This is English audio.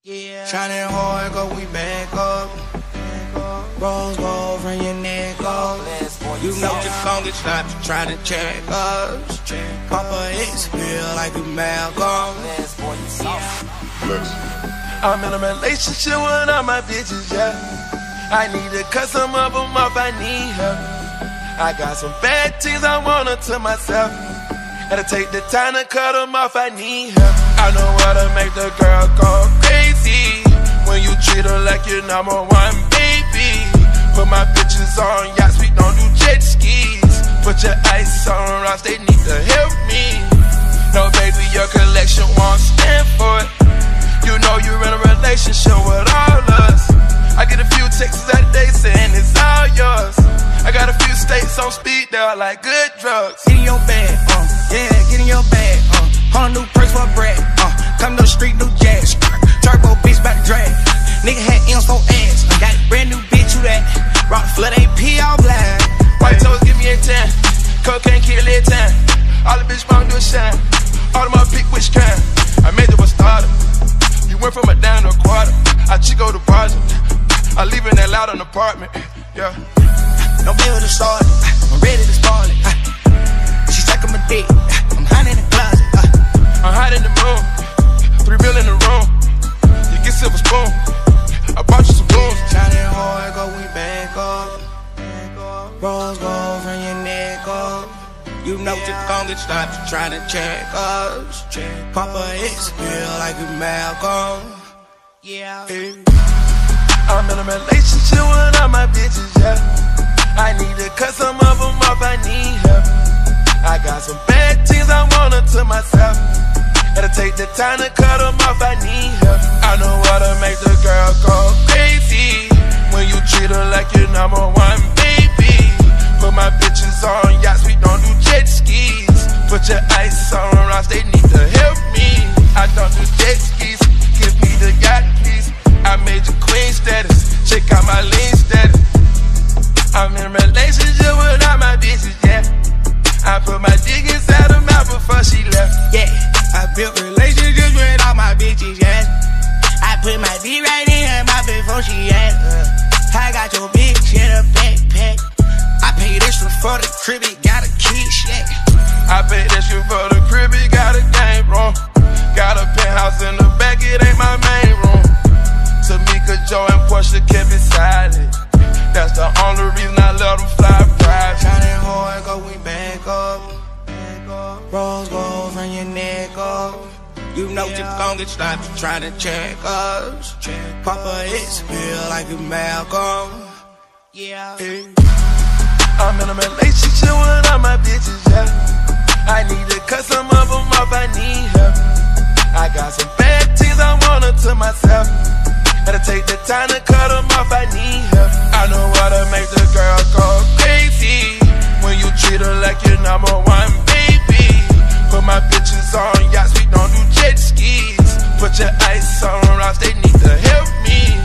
Yeah. Shining hard, go we back up. Rose gold from your neck up. You know you gon' get stopped trying to check us. Papa X feel like you Malcolm. I'm in a relationship with all my bitches, yeah. I need to cut some of them off, I need her. I got some bad things I want her to myself. Gotta take the time to cut them off, I need her. I know how to make the girl go crazy when you treat her like your number one baby. Put my bitches on yachts, we don't do jet skis. Put your ice on rocks, they need to help me. No baby, your collection won't stand for it. You know you're in a relationship with all us. I get a few texts a day saying it's all yours. I got a few states on speed, they're like good drugs. Get in your bag, yeah, get in your bag, $100 new perks for bread, come to the street, new jazz, turbo bitch about to drag. Nigga had M's for ass, got a brand new bitch, who that? Rock flood AP all black. White toes give me a 10, cocaine kill it 10. All the bitch wanna do a shine, all of my pick which kind. I made it a starter, you went from a down to a quarter. I Chico the project, I live in that loud an apartment, yeah. No bill to start it, I'm ready to start it. She sucking my dick, I'm hiding in the closet. I'm hiding in the room, 3 bill in the room. You get silver spoon, I bought you some booze. Shining hard, go we back up. Rose gold from your neck up. You know you gon' get stopped trying to check us. Papa X feel like you Malcolm. Yeah. I'm in a relationship with all my bitches, yeah. I need to cut some of them off, I need her. I got some bad things I want her to myself. Gotta take the time to cut them off, I need her. I know how to make the girl go crazy when you treat her like your number one baby. Put my bitches on yachts, we don't do jet skis. Put your ice on rocks, they need to help me. I don't do jet skis, give me the yacht please. I made you queen status, check out my lean status. I'm in a relationship with all my bitches, yeah. I put my dick inside her mouth before she left. Yeah, I built relationships with all my bitches, yeah. I put my dick right in her mouth before she left. I got your bitch in a backpack. I paid extra for the crib, it got a kiss, yeah. I paid extra for the crib, it got a game room. Got a penthouse in the back, it ain't my main room. Tamika, Joe, and Portia kept it silent. That's the only reason I let them fly private. Shining hard, go we back up. Rose gold from your neck up. You know you gon' get stopped trying to check us. Papa X feel like you Malcolm. Yeah. I'm in a relationship with all my bitches, yeah. I need to cut some of them off, I need her. I got some bad things I want her to myself. Gotta take the time to cut them off, I need her. I know how to make the girl go crazy when you treat her like your number one baby. Put my bitches on yachts, we don't do jet skis. Put your ice on rocks, they need to help me.